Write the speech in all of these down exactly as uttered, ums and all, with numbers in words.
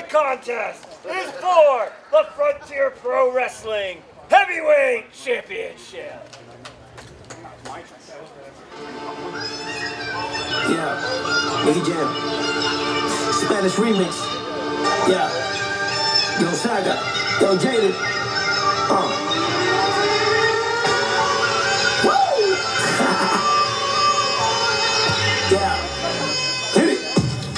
contest is for the Frontier Pro Wrestling Heavyweight Championship. Yeah, Nicky Jam, Spanish remix. Yeah, Yo Saga, Yo Jaded. Uh. Woo! Yeah, hit it.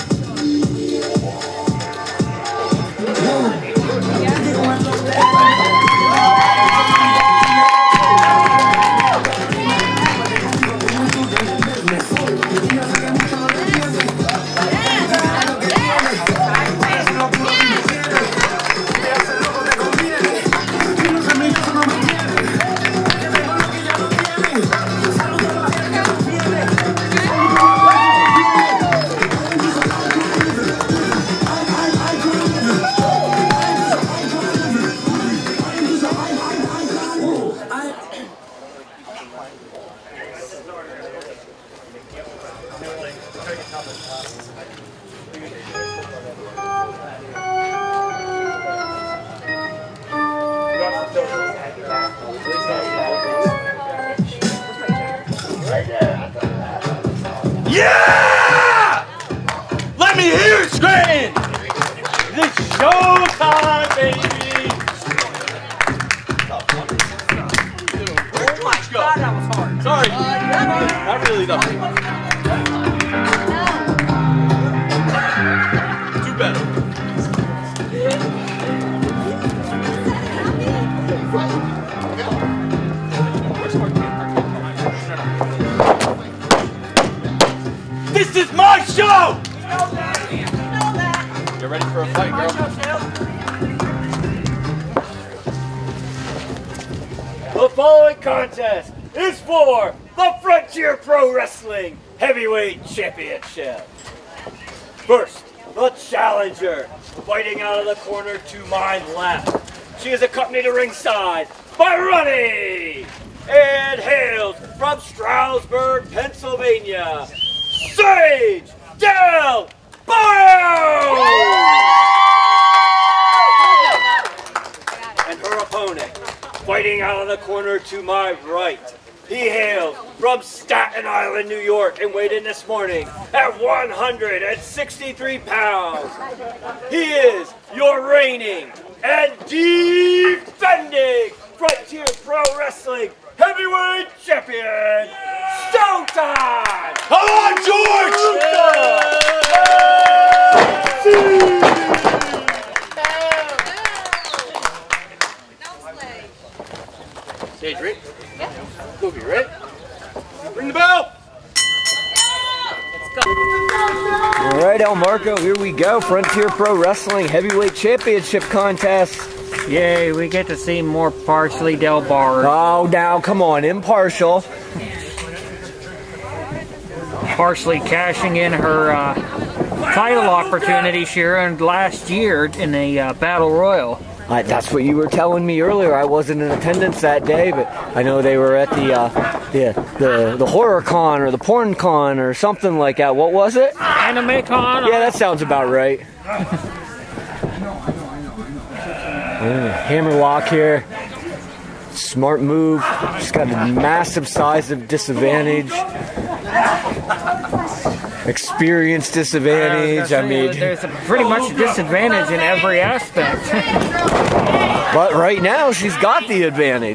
Yeah! Let me hear you scream! It's showtime, baby! Oh my God, that was hard. Sorry, not really though. Too bad. This is my show! You're ready for a fight, girl? The following contest is for the Frontier Pro Wrestling Heavyweight Championship. First, the challenger, fighting out of the corner to my left. She is accompanied to ringside by Ronnie, and hails from Stroudsburg, Pennsylvania, Sage Del Barrio! And her opponent, fighting out of the corner to my right. He hails from Staten Island, New York, and weighed in this morning at one hundred sixty-three pounds. He is your reigning and defending Frontier Pro Wrestling Heavyweight Champion, Showtime! Come on, George! Stage, ready? Yeah. Luke, you ready? Ring the bell! Let's go. All right, El Marco, here we go. Frontier Pro Wrestling Heavyweight Championship Contest. Yay, we get to see more Parsley Del Bar. Oh, now, come on, impartial. Parsley cashing in her uh, title opportunity she earned last year in the uh, Battle Royal. Uh, that's what you were telling me earlier. I wasn't in attendance that day, but I know they were at the uh, the, the the horror con or the porn con or something like that. What was it? Anime con? Yeah, that sounds about right. Yeah, hammerlock here. Smart move. She's got a massive size of disadvantage. Experience disadvantage. I mean, there's a pretty much a disadvantage in every aspect. But right now, she's got the advantage.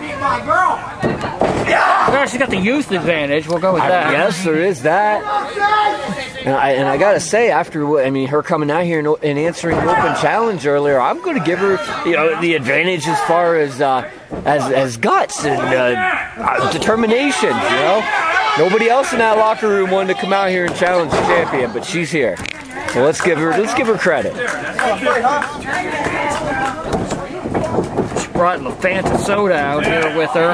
Well, she's got the youth advantage. We'll go with that. Yes, there is that. And I, and I gotta say, after I mean her coming out here and, and answering an open challenge earlier, I'm going to give her, you know, the advantage as far as uh, as as guts and uh, determination. You know, nobody else in that locker room wanted to come out here and challenge the champion, but she's here. So let's give her let's give her credit. She brought Fanta soda out here with her.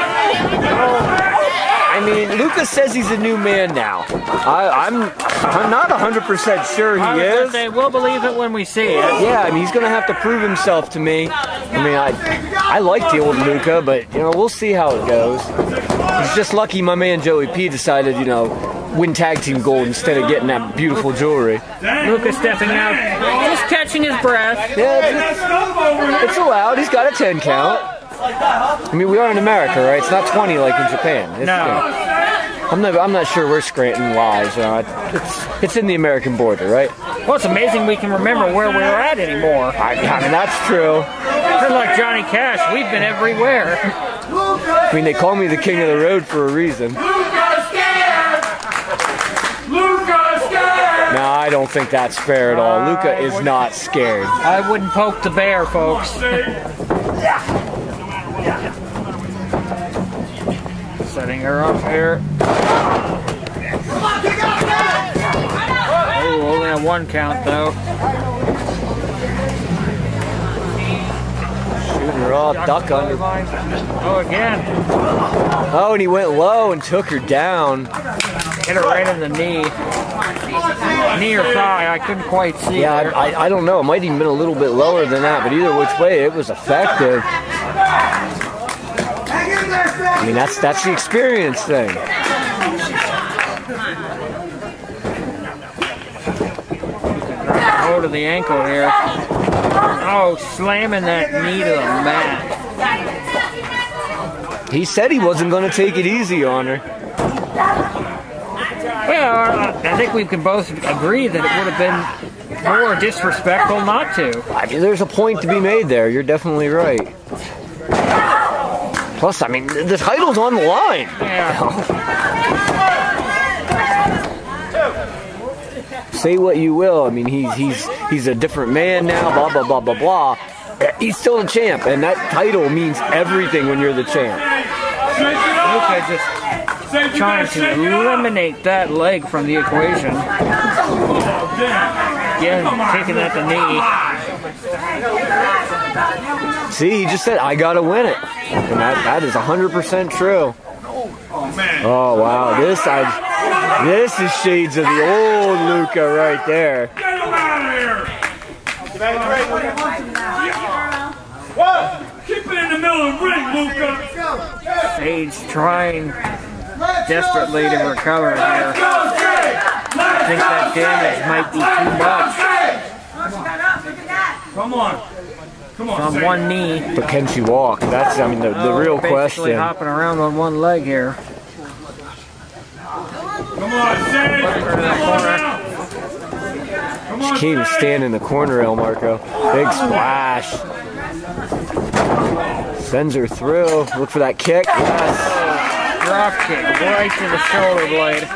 I mean, Lucas says he's a new man now. I, I'm I'm not one hundred percent sure he I was is. gonna say, we'll believe it when we see it. Yeah, I mean, he's going to have to prove himself to me. I mean, I I like the old Luca, but, you know, we'll see how it goes. He's just lucky my man Joey P decided, you know, win tag team gold instead of getting that beautiful jewelry. Luca stepping out, just catching his breath. Yeah, it's, it's allowed. He's got a ten count. I mean, we are in America, right? It's not twenty like in Japan. It's, No. uh, I'm not. I'm not sure where Scranton lies. Uh, it's it's in the American border, right? Well, it's amazing we can remember where we're at anymore. I, I mean, that's true. We're like Johnny Cash. We've been everywhere. I mean, they call me the king of the road for a reason. No, I don't think that's fair at all. Luca is not scared. I wouldn't poke the bear, folks. Setting her up here. Oh, only on one count though. Shooting her off, duck under. Oh, again. Oh, and he went low and took her down. Hit her right in the knee. Knee or thigh, I couldn't quite see. Yeah, there. I, I, I don't know. It might even been a little bit lower than that, but either which way, it was effective. I mean, that's that's the experience thing. Hold of the ankle here. Oh, slamming that knee to the mat. He said he wasn't going to take it easy on her. Well, I think we can both agree that it would have been more disrespectful not to. I mean, there's a point to be made there. You're definitely right. Plus, I mean, the title's on the line. Yeah. Say what you will. I mean, he's he's he's a different man now. Blah blah blah blah blah. He's still the champ, and that title means everything when you're the champ. Luca just trying to eliminate that leg from the equation. Again, taking at the knee. See, he just said, I gotta win it. And that, that is one hundred percent true. Oh, wow. This I, this is shades of the old Luca right there. Get him out of here! What? Keep it in the middle of the ring, Luca! Sage trying desperately to recover here. I think that damage might be too much. Come on. Come on, From Sage. one knee. But can she walk? That's, I mean, the, the Oh, real basically question. hopping around on one leg here. Come on, Sage! Come on now! Come on, She can't even Sage! stand in the corner, El Marco. Big splash. Sends her through. Look for that kick. Yes. Drop kick right to the shoulder blade.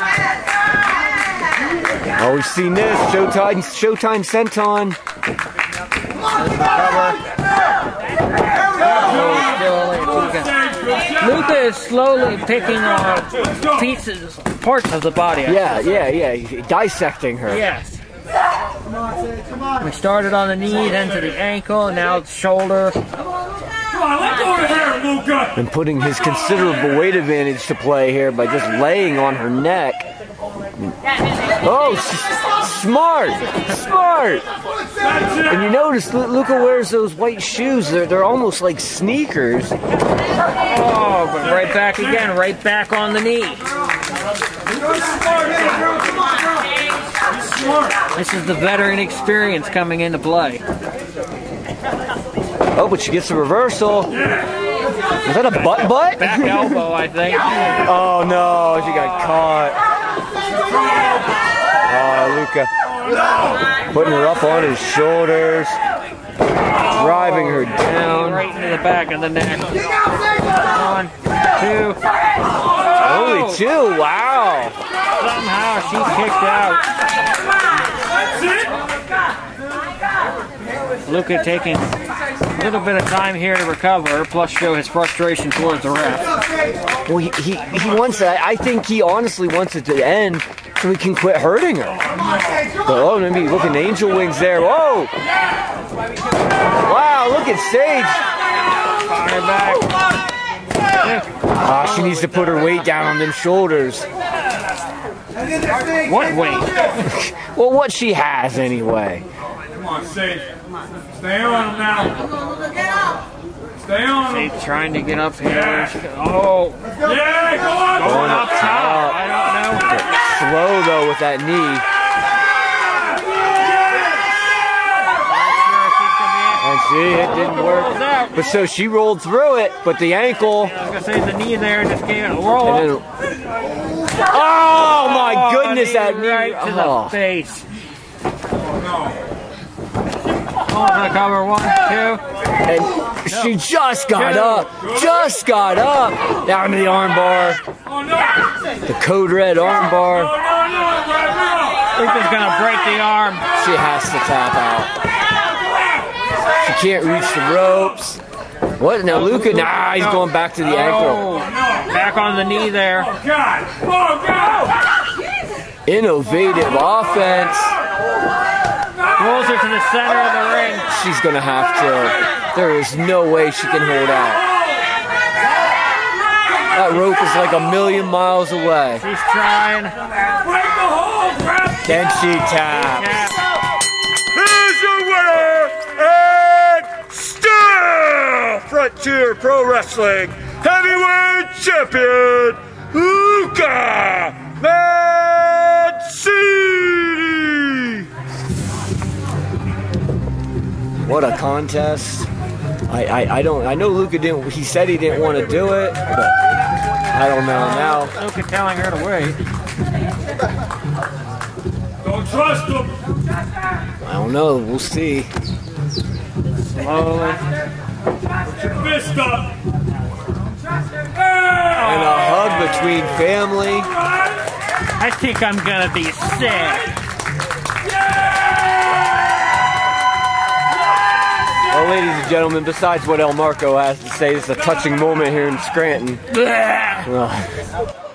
Oh, we've seen this. Showtime, Showtime Senton. Recover. Oh, still only a two count. Luca is slowly picking off pieces, parts of the body. I Yeah, yeah, yeah. Dissecting her. Yes. We started on the knee, then to the ankle, now the shoulder. Come on, let go of here, Luca! And putting his considerable weight advantage to play here by just laying on her neck. Oh, s- smart, smart. And you notice Lu- Luca wears those white shoes. They're they're almost like sneakers. Oh, but right back again, right back on the knee. This is the veteran experience coming into play. Oh, but she gets a reversal. Was that a butt butt? Back elbow, I think. Oh no, she got caught. Oh, Luca. Putting her up on his shoulders. Driving her down. Right into the back of the neck. One, two. Only Oh, two, wow. somehow she kicked out. Luca taking a little bit of time here to recover, plus show his frustration towards the ref. Well, he, he, he wants that. I think he honestly wants it to end so he can quit hurting her. But, oh, maybe look at Angel Wings there. Whoa! Wow, look at Sage. Fire back. Ah, she needs to put her weight down on them shoulders. What weight? Well, what she has anyway. Come on, Sage. Stay on him now. Stay on him. She's trying to get up here. Oh, Yeah, go on. going up top. I don't know. slow though with that knee. And see, it didn't work. But so she rolled through it, but the ankle. I was gonna say the knee there just gave it a roll. And then, oh my Oh, goodness, knee that knee! right to Oh. the face. Oh, the cover, one, two. And she just got up, just got up. Down to the armbar, Oh, no. the code red armbar. No, no, no, no. Luca's gonna break the arm. She has to tap out. She can't reach the ropes. What now, Luca? Nah, he's going back to the ankle. Oh, back on the knee there. Oh, God. Oh, God. Innovative offense. Rolls her to the center of the ring. She's gonna have to. There is no way she can hold out. That rope is like a million miles away. She's trying. Break the hole, Brad. Then she taps. Tap. Here's your winner, and still Frontier Pro Wrestling Heavyweight Champion, Luca Mancini. What a contest. I, I, I don't I know Luca didn't he said he didn't want to do it, but I don't know now. Luca telling her to wait. Don't trust him. I don't know, we'll see. Slowly. Put your fist up. And a hug between family. I think I'm gonna be sick. Well, ladies and gentlemen, besides what El Marco has to say, this is a touching moment here in Scranton. Ugh.